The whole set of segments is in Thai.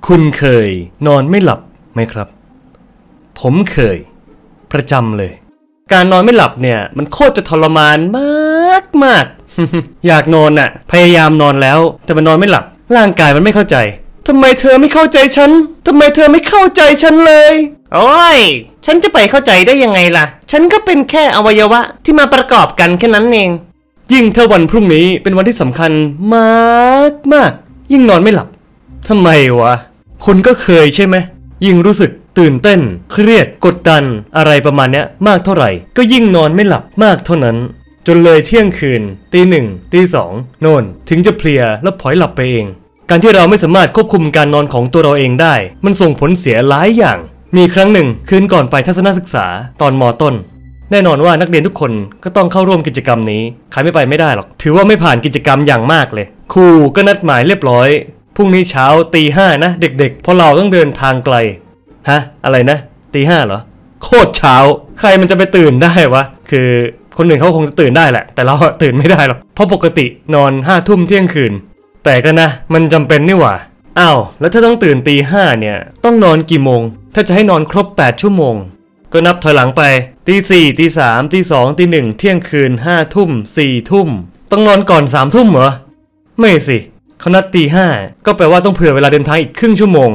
คุณเคยนอนไม่หลับไหมครับผมเคยประจำเลยการนอนไม่หลับเนี่ยมันโคตรจะทรมานมาก อยากนอนน่ะพยายามนอนแล้วแต่มันนอนไม่หลับร่างกายมันไม่เข้าใจทำไมเธอไม่เข้าใจฉันทำไมเธอไม่เข้าใจฉันเลยโอ้ยฉันจะไปเข้าใจได้ยังไงล่ะฉันก็เป็นแค่อวัยวะที่มาประกอบกันแค่นั้นเองยิ่งถ้าวันพรุ่งนี้เป็นวันที่สำคัญมากยิ่งนอนไม่หลับทำไมวะคุณก็เคยใช่ไหมยิ่งรู้สึกตื่นเต้นเครียดกดดันอะไรประมาณเนี้ยมากเท่าไหร่ก็ยิ่งนอนไม่หลับมากเท่านั้นจนเลยเที่ยงคืนตีหนึ่งตีสองโน่นถึงจะเพลียแล้วพลอยหลับไปเองการที่เราไม่สามารถควบคุมการนอนของตัวเราเองได้มันส่งผลเสียหลายอย่างมีครั้งหนึ่งคืนก่อนไปทัศนศึกษาตอนม.ต้นแน่นอนว่านักเรียนทุกคนก็ต้องเข้าร่วมกิจกรรมนี้ใครไม่ไปไม่ได้หรอกถือว่าไม่ผ่านกิจกรรมอย่างมากเลยครูก็นัดหมายเรียบร้อยพรุ่งนี้เช้าตีห้านะเด็กๆเพราะเราต้องเดินทางไกลฮะอะไรนะตีห้าเหรอโคตรเช้าใครมันจะไปตื่นได้วะคือคนอื่นเขาคงจะตื่นได้แหละแต่เราตื่นไม่ได้หรอกเพราะปกตินอน5 ทุ่มเที่ยงคืนแต่ก็นะมันจำเป็นนี่หว่าอ้าวแล้วถ้าต้องตื่นตีห้าเนี่ยต้องนอนกี่โมงถ้าจะให้นอนครบ8 ชั่วโมงก็นับถอยหลังไปตีสี่ตีสามตีสองตีหนึ่งเที่ยงคืน5 ทุ่ม4 ทุ่มต้องนอนก่อน3 ทุ่มเหรอไม่สิเขานัดตีห้าก็แปลว่าต้องเผื่อเวลาเดินทางอีกครึ่งชั่วโมง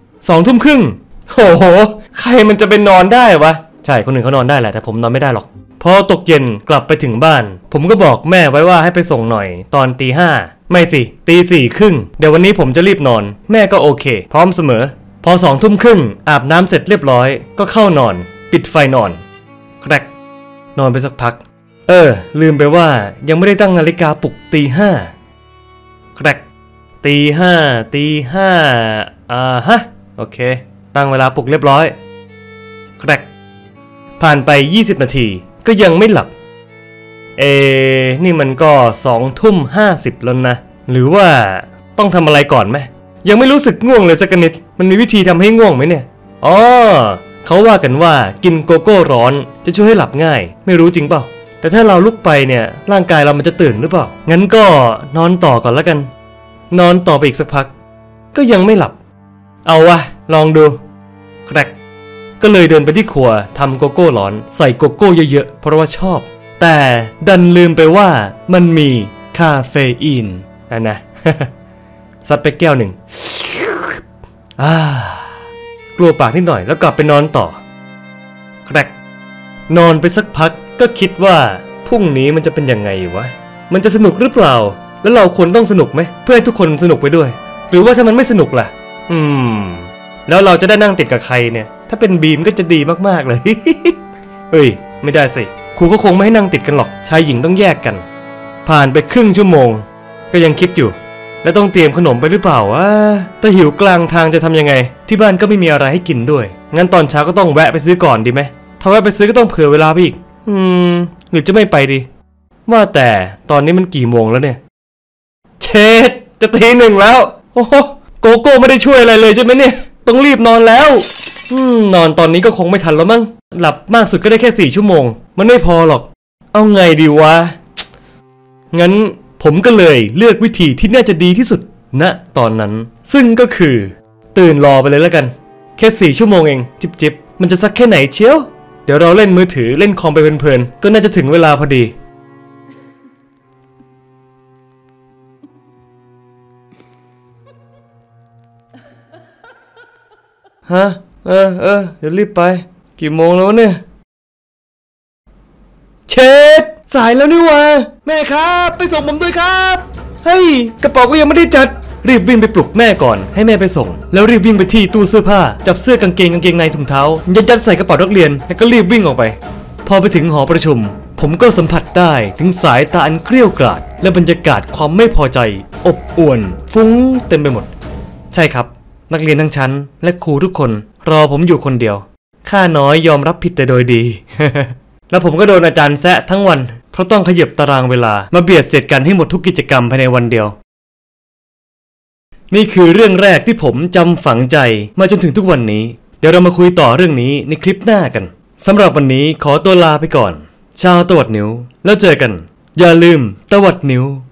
2 ทุ่มครึ่งโอ้โหใครมันจะไปนอนได้วะใช่คนอื่นเขานอนได้แหละแต่ผมนอนไม่ได้หรอกพอตกเย็นกลับไปถึงบ้านผมก็บอกแม่ไว้ว่าให้ไปส่งหน่อยตอนตีห้าไม่สิตีสี่ครึ่งเดี๋ยววันนี้ผมจะรีบนอนแม่ก็โอเคพร้อมเสมอพอ2 ทุ่มครึ่งอาบน้ำเสร็จเรียบร้อยก็เข้านอนปิดไฟนอนแกรกนอนไปสักพักลืมไปว่ายังไม่ได้ตั้งนาฬิกาปลุกตีห้าแกรกตีห้าฮะโอเคตั้งเวลาปลุกเรียบร้อยแกรกผ่านไป20 นาทีก็ยังไม่หลับนี่มันก็2 ทุ่ม 50แล้วนะหรือว่าต้องทำอะไรก่อนไหมยังไม่รู้สึกง่วงเลยสักนิดมันมีวิธีทำให้ง่วงไหมเนี่ยอ๋อเขาว่ากันว่ากินโกโก้ร้อนจะช่วยให้หลับง่ายไม่รู้จริงเปล่าแต่ถ้าเราลุกไปเนี่ยร่างกายเรามันจะตื่นหรือเปล่างั้นก็นอนต่อก่อนแล้วกันนอนต่อไปอีกสักพักก็ยังไม่หลับเอาวะลองดูแกรกก็เลยเดินไปที่ครัวทำโกโก้ร้อนใส่โกโก้เยอะๆเพราะว่าชอบแต่ดันลืมไปว่ามันมีคาเฟอีนนะ ซัดไปแก้วหนึ่งกลัวปากนิดหน่อยแล้วกลับไปนอนต่อแกรกนอนไปสักพักก็คิดว่าพรุ่งนี้มันจะเป็นยังไงวะมันจะสนุกหรือเปล่าแล้วเราควรต้องสนุกไหมเพื่อให้ทุกคนสนุกไปด้วยหรือว่าถ้ามันไม่สนุกล่ะแล้วเราจะได้นั่งติดกับใครเนี่ยถ้าเป็นบีมก็จะดีมากๆเลย เฮ้ยไม่ได้สิครูก็คงไม่ให้นั่งติดกันหรอกชายหญิงต้องแยกกันผ่านไปครึ่งชั่วโมงก็ยังคิดอยู่แล้วต้องเตรียมขนมไปหรือเปล่าวะถ้าหิวกลางทางจะทำยังไงที่บ้านก็ไม่มีอะไรให้กินด้วยงั้นตอนเช้าก็ต้องแวะไปซื้อก่อนดีไหมถ้าแวะไปซื้อก็ต้องเผื่อเวลาไปอีกหรือจะไม่ไปดีว่าแต่ตอนนี้มันกี่โมงแล้วเนี่ยเช็ดจะตี 1แล้วโอ้โหโกโก้ไม่ได้ช่วยอะไรเลยใช่ไหมเนี่ยต้องรีบนอนแล้วนอนตอนนี้ก็คงไม่ทันแล้วมั้งหลับมากสุดก็ได้แค่4 ชั่วโมงมันไม่พอหรอกเอาไงดีวะงั้นผมก็เลยเลือกวิธีที่น่าจะดีที่สุดณตอนนั้นซึ่งก็คือตื่นรอไปเลยแล้วกันแค่4 ชั่วโมงเองจิบมันจะสักแค่ไหนเชียวเดี๋ยวเราเล่นมือถือเล่นคอมไปเพลินๆก็น่าจะถึงเวลาพอดีฮะเดี๋ยวรีบไปกี่โมงแล้วเนี่ยเช็ดสายแล้วนี่วะแม่ครับไปส่งผมด้วยครับเฮ้ยกระเป๋าก็ยังไม่ได้จัดรีบวิ่งไปปลุกแม่ก่อนให้แม่ไปส่งแล้วรีบวิ่งไปที่ตู้เสื้อผ้าจับเสื้อกางเกงในถุงเท้ายัดใส่กระเป๋านักเรียนแล้วก็รีบวิ่งออกไปพอไปถึงหอประชุมผมก็สัมผัสได้ถึงสายตาอันเกรี้ยวกราดและบรรยากาศความไม่พอใจอบอวลฟุ้งเต็มไปหมดใช่ครับนักเรียนทั้งชั้นและครูทุกคนรอผมอยู่คนเดียวข้าน้อยยอมรับผิดแต่โดยดี แล้วผมก็โดนอาจารย์แซะทั้งวันเพราะต้องขยับตารางเวลามาเบียดเสียดกันให้หมดทุกกิจกรรมภายในวันเดียวนี่คือเรื่องแรกที่ผมจำฝังใจมาจนถึงทุกวันนี้เดี๋ยวเรามาคุยต่อเรื่องนี้ในคลิปหน้ากันสำหรับวันนี้ขอตัวลาไปก่อนชาวตวัดนิ้วแล้วเจอกันอย่าลืมตวัดนิ้ว